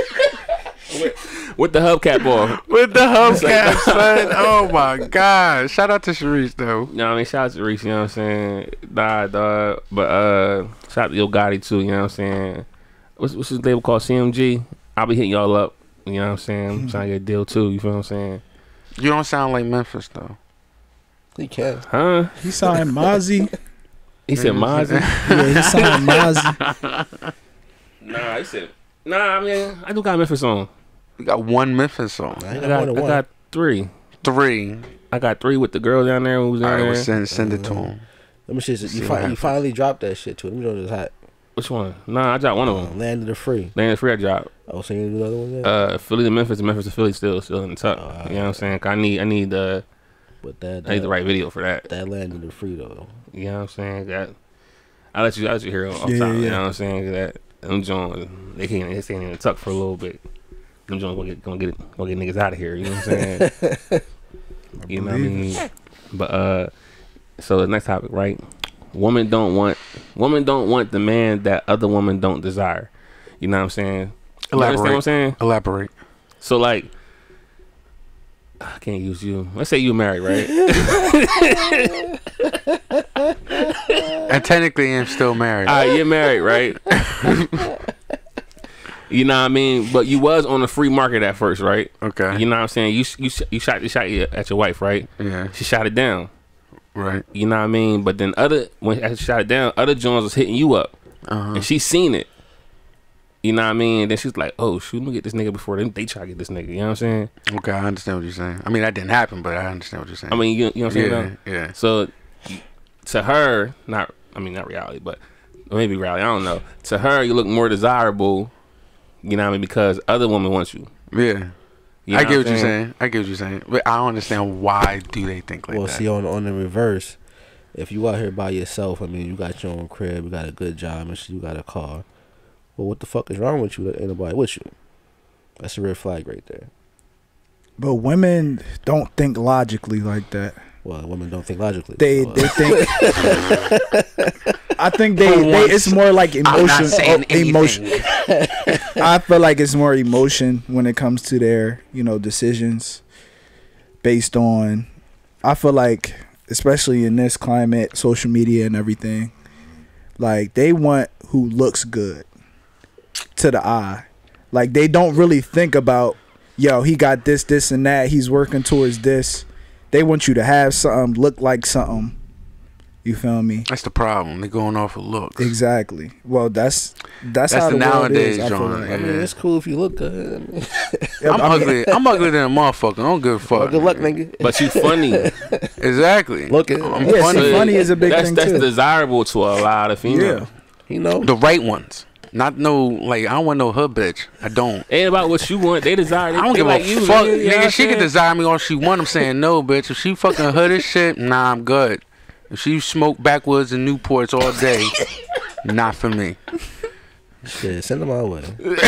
With the hubcap on. With the hubcap, son. Oh my god. Shout out to Sharice though. You know what I mean? Shout out to Reese, you know what I'm saying? Nah, dog. But uh, shout out to Yo Gotti too, you know what I'm saying? What's, what's his label called? C M G? I'll be hitting y'all up. You know what I'm saying? I'm trying to get a deal too, you feel what I'm saying? You don't sound like Memphis though. He can. Huh? He signed Mozzie. He said Mozzie? Yeah, he signed Mozzie. Nah, he said, nah, I mean, I do got a Memphis song. You got one Memphis song. I I ain't got, got more than I one. got three. Three. I got three with the girl down there who was All down right, there. well, send, send it to him. Let me see. See You, what fi- you happens. finally dropped that shit to him. You know this hot. Which one? Nah, I dropped one of Uh, them. Land of the Free. Land of Free I dropped. Oh, so you do another one there? Uh, Philly to Memphis and Memphis to Philly still still in the tuck. Oh, You know what I'm saying? 'Cause I need I need the but that, I need that, the right video for that. that Land of the Free though. You know what I'm saying? That I let you I let you hear it off Yeah, top. yeah. You know what I'm saying? 'Cause that them Jones they can't they staying in the tuck for a little bit. Them Jones gonna get gonna get it, gonna get niggas out of here. You know what I'm saying? You know what I mean? But uh, so the next topic, right? Women don't want women don't want the man that other women don't desire. You know what I'm saying? You understand what I'm saying? Elaborate. So like, I can't use you. Let's say you married, right? And technically, I'm still married. All right, you're married, right? You know what I mean? But you was on the free market at first, right? Okay. You know what I'm saying? You you you shot you shot at your wife, right? Yeah. She shot it down. Right. You know what I mean? But then other when she shot it down, other Jones was hitting you up, Uh-huh. and she seen it. You know what I mean? And then she's like, "Oh shoot, let me get this nigga before they, they try to get this nigga." You know what I'm saying? Okay, I understand what you're saying. I mean, that didn't happen, but I understand what you're saying. I mean, you, you know what I'm saying? yeah, though? yeah. So to her, not I mean not reality, but maybe reality. I don't know. To her, you look more desirable. You know what I mean? Because other women want you. Yeah. You know I get what I'm you're saying. I get what you're saying. But I don't understand why do they think like well, that. see, on on the reverse, if you out here by yourself, I mean, you got your own crib, you got a good job, and shit, you got a car. Well, what the fuck is wrong with you? That ain't nobody with you. That's a red flag right there. But women don't think logically like that. Well, women don't think logically. They so, uh, they think. I think they, they it's more like I'm not emotion. saying oh, emotion. anything. I feel like it's more emotion when it comes to their you know decisions, based on. I feel like, especially in this climate, social media and everything, like they want who looks good to the eye. Like they don't really think about, yo, he got this, this, and that. He's working towards this. They want you to have something, look like something. You feel me? That's the problem. They're going off of looks. Exactly. Well, that's that's, That's how the the, world nowadays is. I feel genre, like. I mean, yeah. it's cool if you look good. I mean, Yeah, I'm I mean, ugly. I'm uglier than a motherfucker. I don't give a fuck. well, good luck, nigga. But you funny. Exactly. Look at I'm Yeah, funny. see, funny is a big that's, thing that's too. desirable to a lot of females. Yeah. You know, The right ones. Not no, like, I don't want no hood bitch. I don't. Ain't about what you want. They desire. They, I don't they give like a you, fuck. nigga, you know what Nigga, I'm she can saying? desire me all she want. I'm saying no, bitch. If she fucking hood as shit, nah, I'm good. If she smoke backwoods and Newports all day, not for me. shit, send them our way.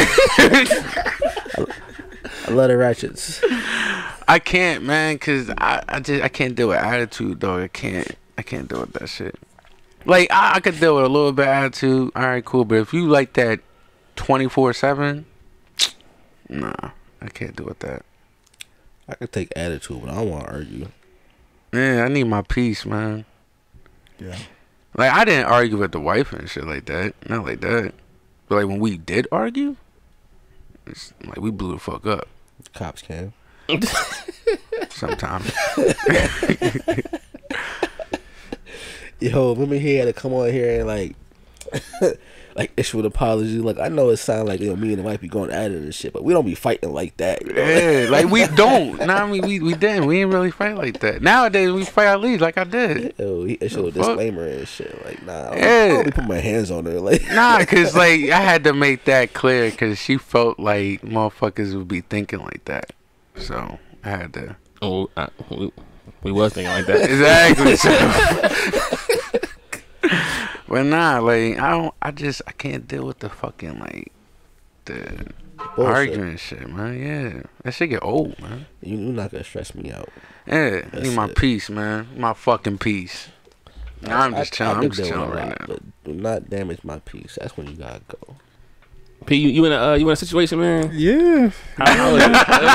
I, I love the ratchets. I can't, man, cause I, I just I can't deal with attitude, dog. I can't I can't deal with that shit. Like I, I could deal with a little bit of attitude. All right, cool. But if you like that twenty-four seven, nah, I can't deal with that. I could take attitude, but I don't want to argue. Man, I need my peace, man. Yeah. Like I didn't argue with the wife and shit like that. Not like that. But like when we did argue, it's like we blew the fuck up. Cops came. Sometimes. Yo, remember he had to come on here and like, like issue an apology. Like I know it sounds like you know me and the wife be going at it and shit, but we don't be fighting like that. You know? Yeah, like we don't. Nah, I mean we we didn't. We didn't really fight like that. Nowadays we fight at least like I did. Yo, he issued a disclaimer and shit. Like nah, I don't, Yeah. I don't be putting my hands on her. Like Nah, cause like I had to make that clear, cause she felt like motherfuckers would be thinking like that. So I had to. Oh, I, we, we was thinking like that. Exactly. So. But nah, like I don't. I just I can't deal with the fucking like the Bullshit. arguing shit, man. Yeah, that shit get old, man. You, you're not gonna stress me out. Yeah, That's need my it. peace, man. My fucking peace. Nah, I'm just I- chilling. I've I'm been just doing chilling a right lot, now. But do not damage my peace. That's when you gotta go. P, you, you in a uh, you in a situation, man? Yeah, How, how, is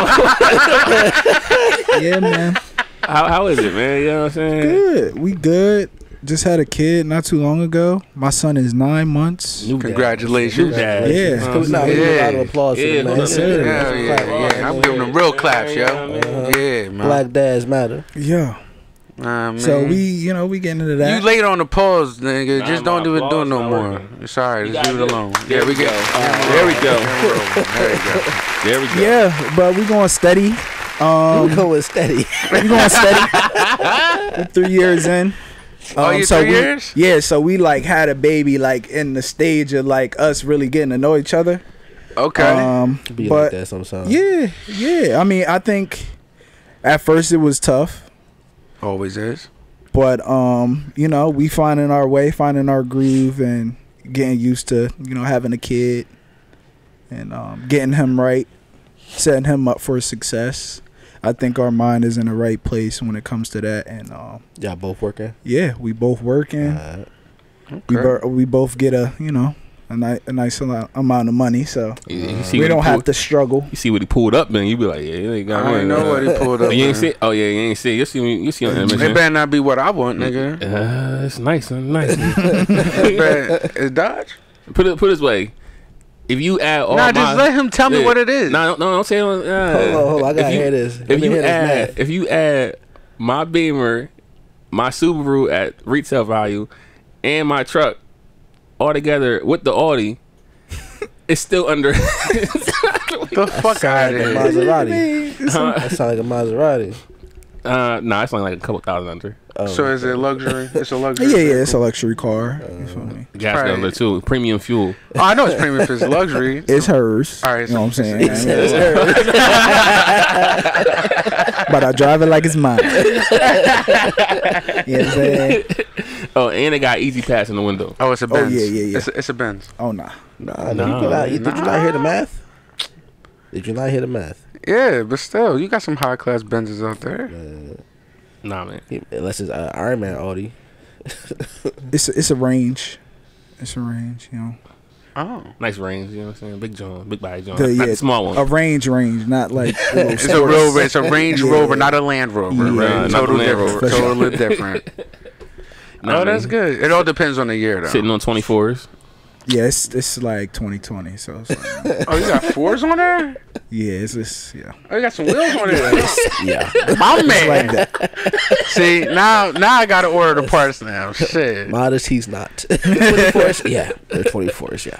it? yeah, man. how, how is it, man? You know what I'm saying? Good. We good. Just had a kid not too long ago. My son is nine months. New dad. Congratulations. New dad. Yeah. You know what I'm Can we not saying? give a lot Yeah. of applause Yeah, to the man? hold on. sir. Yeah, yeah, yeah. I'm giving them real claps, yo. Uh-huh. Yeah, man. Black dads matter. Yeah. Nah, man. So we, you know, we getting into that. You late on the pause, nigga. Nah, Just my don't even do it applause no not more. working. It's alright. You Just leave gotta it do it. alone. There Yeah, we we go. go. There we go. There we go. There we go. Yeah, but we going steady. Um, We going steady. we going steady. We three years in. Oh, you so three we, years? Yeah, so we like had a baby like in the stage of like us really getting to know each other. Okay. Um, Be but like that sometimes. yeah, yeah. I mean, I think at first it was tough, Always is. but um, you know, we finding our way, finding our groove, and getting used to you know having a kid, and um, getting him right, setting him up for success. I think our mind is in the right place when it comes to that, and um, Y'all both working? yeah, we both working. Uh, We Okay. bur- we both get a you know a, ni- a nice amount amount of money, so You, you see we what don't he have pulled, to struggle. You see what he pulled up, man. You be like, yeah, you ain't got I ain't money. know what he pulled up. You ain't man. see? Oh yeah, you ain't see. You see? You see on the image. It better not be what I want, nigga. Uh, it's nice, man, nice. It better- It's Dodge. Put it put it this way. If you add all Nah, my, just let him tell me Yeah. what it is. No, no, don't say. Uh, hold on, hold on. I gotta if you, hear this. Let If me you hear this add, math. if you add my Beamer, my Subaru at retail value, and my truck all together with the Audi, it's still under. The fuck out of Like a here. Maserati. Huh? That sound like a Maserati. uh, nah, it's only like a couple thousand under. Oh, So is it luxury? It's a luxury. Yeah, yeah, it's a luxury car. You feel me? Gas Right. under too. Premium fuel. Oh, I know it's premium if it's luxury. It's hers. All right, you know what I'm so- saying? It's But I drive it like it's mine. You know what I'm saying? Oh, and it got Easy Pass in the window. Oh, it's a Oh, Benz. yeah, yeah, yeah. It's a, it's a Benz. Oh nah. Nah, Nah. you did, not, you, did you not hear the math? Did you not hear the math? Yeah, but still, you got some high class Benzes out there. Uh, Nah, man. he- unless it's uh, Iron Man Audi. It's a, it's a range. It's a range, you know. Oh, Nice range, you know what I'm saying? Big John, big body John. The- Not yeah, the small one. A range range, not like a little it's a sports. Rover. It's a Range Yeah. Rover, not a Land Rover. Yeah, right? not the Totally Land different. Rover. Totally different. Nah, Oh, that's man. good. It all depends on the year, though. Sitting on twenty-fours. Yeah, it's it's like twenty twenty, so it's like, Oh, you got fours on there? yeah, it's just yeah. Oh, you got some wheels on there. Yeah. My man. Like that. See, now now I got to order the parts now. Shit. Modest, he's not. twenty-fours? Yeah. They're twenty-fours, yeah.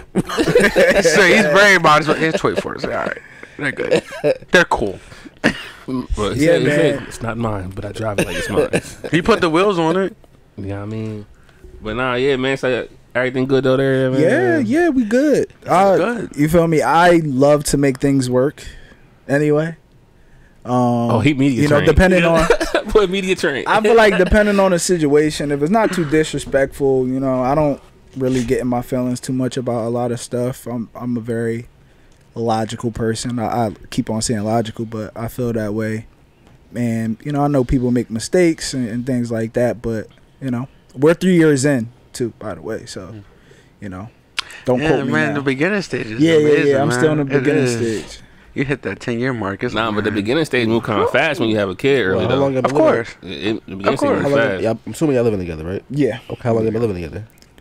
So he's very modest, but it's twenty-fours. All right. They're good. They're cool. Well, he Yeah, said- he said, man. it's not mine, but I drive it like it's mine. He put the wheels on it. You know what I mean? But nah, yeah, man. So everything good though there, man. Yeah, yeah, we good. Uh, good. You feel me? I love to make things work. Anyway. Um, Oh, he media You know, trained. depending on. Put media train. I feel like depending on the situation, if it's not too disrespectful, you know, I don't really get in my feelings too much about a lot of stuff. I'm I'm a very logical person. I, I keep on saying logical, but I feel that way. And you know, I know people make mistakes and, and things like that, but you know, we're three years in too, by the way. So, you know, don't Yeah, quote me man, now. the beginning stage is yeah, yeah, amazing, yeah. I'm still in the man. It beginning is. stage. You hit that ten year mark. It's Nah, like, but the man. beginning stage move kind of fast when you have a kid early Well, how though. long have Of you living- course. It, it, the beginning Of stage course. move How long, fast. yeah, I'm assuming y'all living together, right? Yeah. Okay, how long have you living together?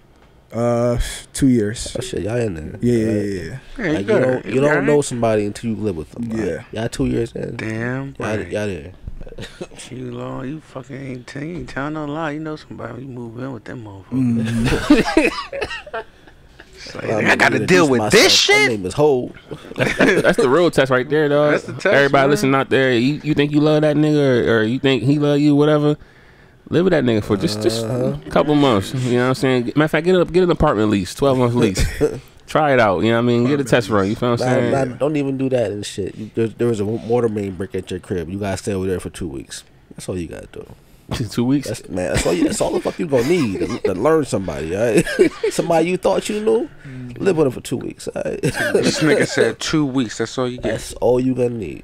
Uh, two years. Oh shit, y'all in there. Yeah, yeah, Alright. yeah, yeah. Yeah, you, Like, you good. don't you You don't alright? know somebody until you live with them. Yeah. Right? Y'all two years in. Damn. Y'all, Right. y'all there. You long, you fucking ain't, t- you ain't telling no lie. You know somebody, you move in with them motherfuckers. Mm. It's like, I gotta deal with this shit. My name is Ho. That's, that's the real test right there, dog. That's the test, Everybody man. listening out there, you, you think you love that nigga or, or you think he love you, whatever. Live with that nigga for just, just Uh-huh. a couple months. You know what I'm saying? Matter of fact, get, a, get an apartment lease, twelve months lease. Try it out. You know what I mean? Get a test run. You feel what I'm saying? Nah, nah, don't even do that and shit. You, there, there was a water main break at your crib. You gotta stay over there for two weeks. That's all you gotta do. Two weeks? That's, man, that's all, you, that's all the fuck you gonna need to, to learn somebody, all right? Somebody you thought you knew, live with them for two weeks, all right? This nigga said two weeks. That's all you get. That's all you gonna need.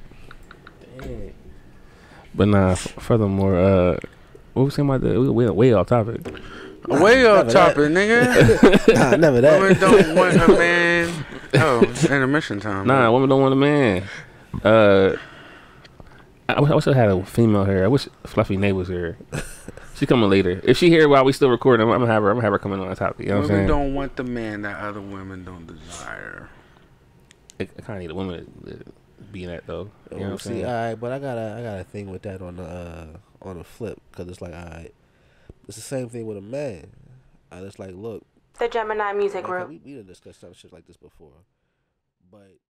But nah, f- furthermore, uh, what was saying about that? We way, way off topic. Way off never topic, that. nigga. Nah, never that. Women don't want a man. Oh, it's intermission time. Nah, women don't want a man. Uh, I, wish- I wish I had a female here. I wish Fluffy Nay was here. She coming later. If she here while we still recording, I'm, I'm gonna have her. I'm gonna have her coming on the topic. You know what I'm Women saying? don't want the man that other women don't desire. I, I kind of need a woman to, to be in that though. You know what I'm See, saying? all right, but I got a, I got a thing with that on the, uh, on the flip, cause it's like, all right, it's the same thing with a man. I just like, look, The Gemini Music like, Group. we we done discussed some shit like this before, but